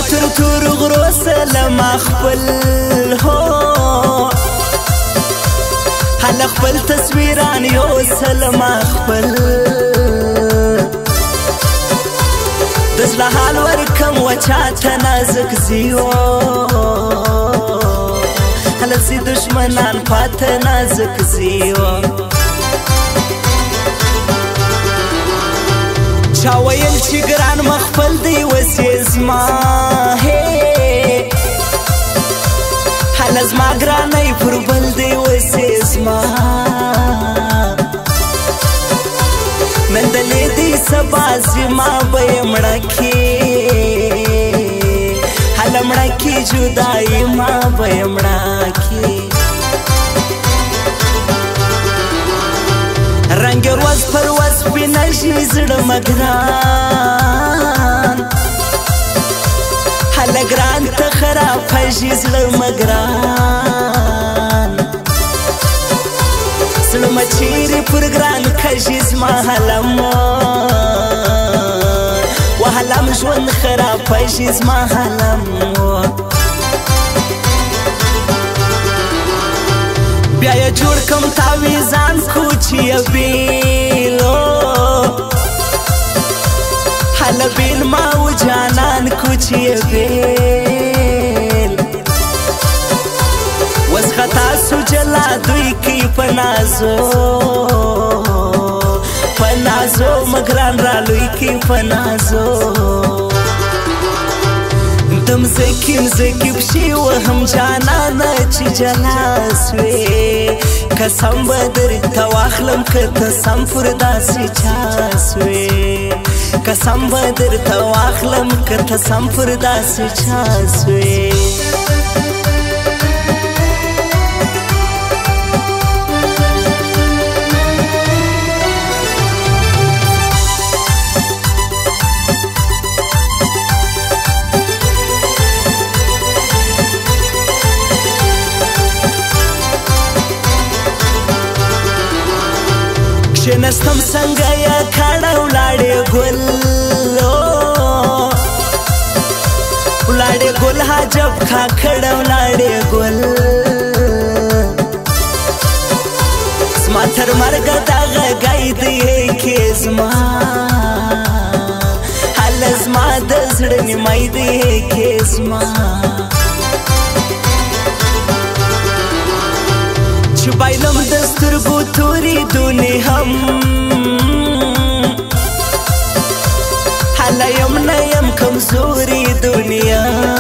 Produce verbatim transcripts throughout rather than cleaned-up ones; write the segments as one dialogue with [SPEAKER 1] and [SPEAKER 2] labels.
[SPEAKER 1] تر تور غرو سلام خپل هو هل خپل تصویران یو سلام خپل دزل حال ورکم وچاته نازک زیو هل زی دشمنان پاته نازک زیو چا ویل چې ګران مخفل دی وسې زما هله زما ګرانی پر بل دی وسې زما نن دلې دی سبا زما به یې مړه کې هله مړه کې جدایي ما به یې مړه کې رنگ روز پر وز بینشی زړه مګران هله ګران ته خراب شي زړه مګران زړه مه چیرې پر ګران کشي زما هلم و هلم ژوند خراب شي زما هلم بیا یې جوړ کم تاویزان کوچیه بیلو هله بیل ما و جانان کوچیه بیل وز خطا سو جلا دوی کی پنازو پنازو مگران را لوی کی پنازو دم زکی مزکی بشی و هم جانانا چی جلاسوی کسم بدر تواخلم که تسم پرداسی چاسوی کسم بدر تواخلم که تسم پرداسی چاسوی نستم څنګه یا کاڼه ولاړې ګل ولاړې ګل حجب کاکړه ولاړې ګل زما تر مرګه دغه ګای دی کې زما هله زما د زړه نیمای دی کې زما چې بایلم د سترګو تورې دونې هم هله یم نه یم کمزورې دنیا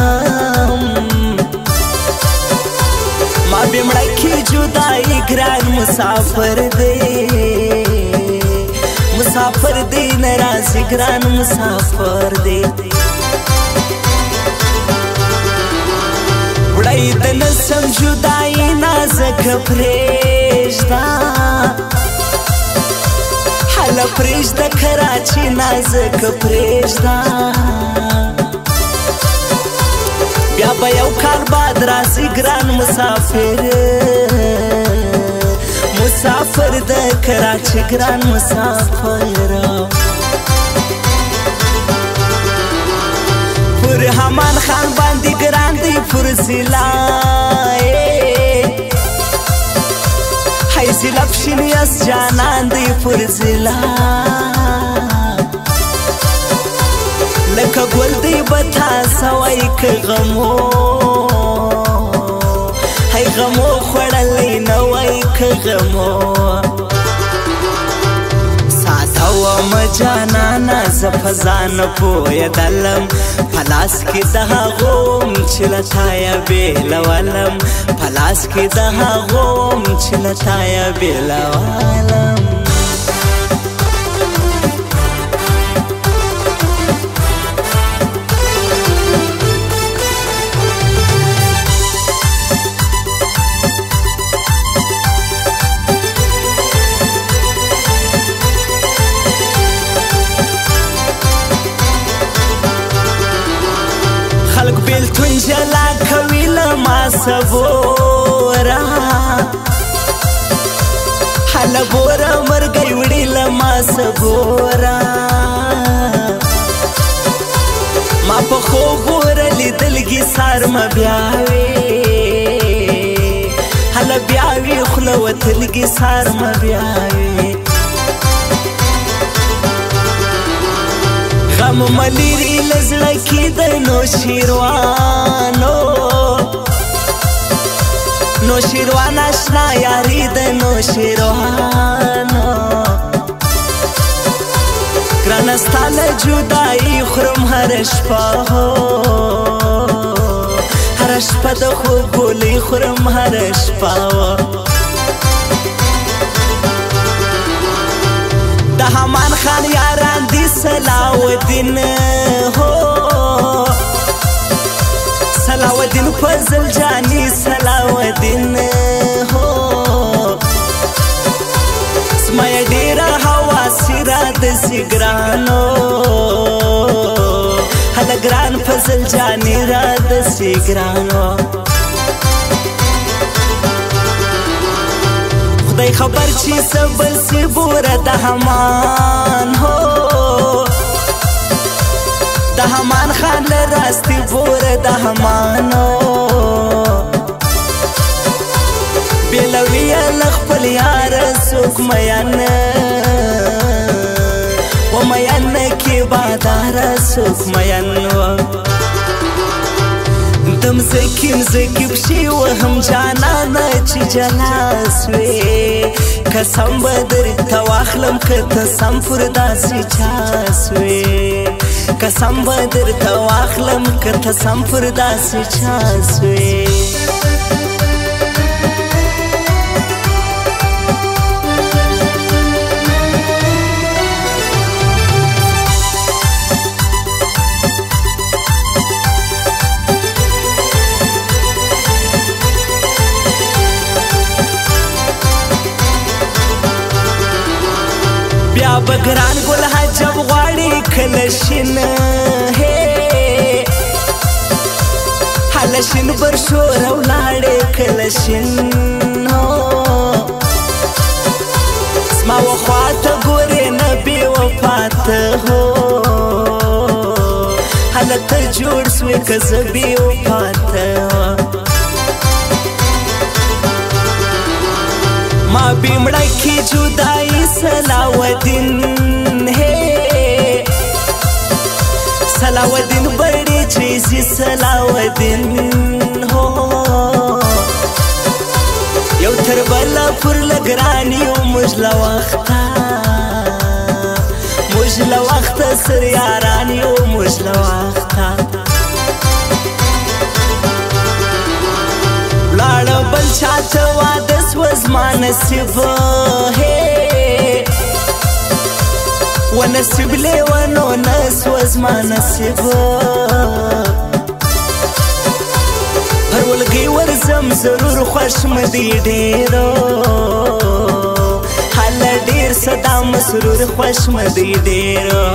[SPEAKER 1] ما بې مړه کې جدایي ګران مسافر دی مسافر دی نه راځي ګران مسافر دی وړی د نسم جدایي نازکه پرېږده هله پرېږده کراچي نازکه پرېږده بیا به یو کال بعد راځي ګران مسافر مسافر د کراچي ګران مسافر پر همان خان باندې ګران دی پر زلای هی زلا پشینیاس جانان دی پر زلا لکه ګل دی بتا سوای که غمو هی غمو خوړلی نه وای که غمو وم جانانا زه په ځان پوهېدلم په لاس کې د هغوم چې له تایه بېلولم په لاس کې د هغوم چې له تایه بېلولم بیلتون جلا کوي له ما صبوره هله بوره مرګی وړي له ما صبوره ما په خوب ورلی دلګي سار م بیاوي هل بیاوي خلو تلګي سار م بیاوي غم مليري لزړه کې د نو شیروانو نو شیروان آشنا یاري د نو شیروانو ګرانستانه جدائی خورم هر شپه هر شپه د خوب ګولۍ خورم هر شپه د همان خان یاران دي صلاح هو صلاح الدین فضل جانی صلاح الدین هو سمای ډیره هوا سیرا د سیګرانو هل ګران فضل جانی را د سیګرانو خدای خبر چې سبل سی بوره د همان هو د همان خان لراستی بوره د همانو بیلوی لخپل یار سوک میان و میان کی بادار سوک میان دم زکیم زکیب شی و هم جانانا چی جلاس وی قسم بدر تواخلم کتا سم پرداسی چاس وی قسم بدر تواخلم کتا سم پرداسی چاس وی بیا بگران گل حجب غواړي کلشین هي حلشین برشور ولاړې کلشین اسما وخواته ګورې نبی وفات هو حالته جوړ سوې کزبي وفات ما بیمړه کی جدائی صلاح الدین ہے صلاح الدین بڑی چیزی صلاح الدین ہو یو تر بلا پر لگرانی و مجلا وقتا مجلا وقتا سر یارانی و مجلا وقتا لاړه بل چاته واده سوه زما نصیب هی و نصیب لیونو نه سوه زما نصیب هر ولګۍ ورځم ضرور خوښ مه دی ډېرو هله ډېر صدا مسرور خوښ مه دی ډېرو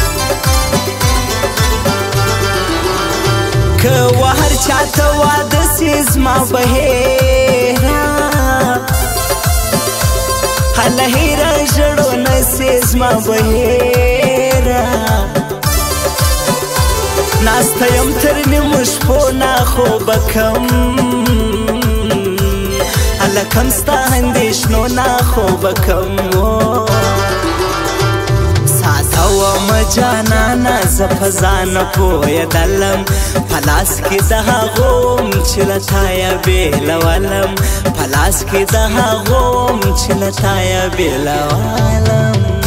[SPEAKER 1] که و هر چاته واده سی زما بهیرا هله هیره ژړو نه سی زما بهیرا ناسته یم تر نیمو شپو نه خوبه کم هله کم ستا اندېښنو نه خوبه کم وم جانانا ز فزان پویدلم پلاس کې د هغوم چې لتایا بیلولم پلاس کې د هغوم چې لتایا بیلولم